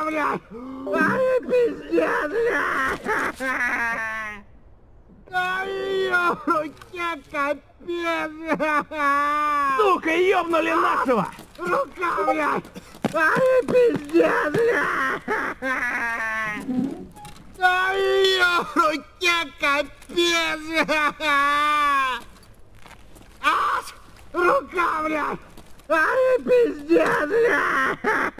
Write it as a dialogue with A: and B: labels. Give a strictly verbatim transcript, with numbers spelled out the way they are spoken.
A: Рука, блядь! Ай, пиздец, блядь! Ай, ё, руке капец!
B: Сука, ёбнули нашего!
A: Рука, блядь! Ай, пиздец, блядь! Ай, ё, руке капец! Аж! Рука, блядь! Ай, пиздец, блядь!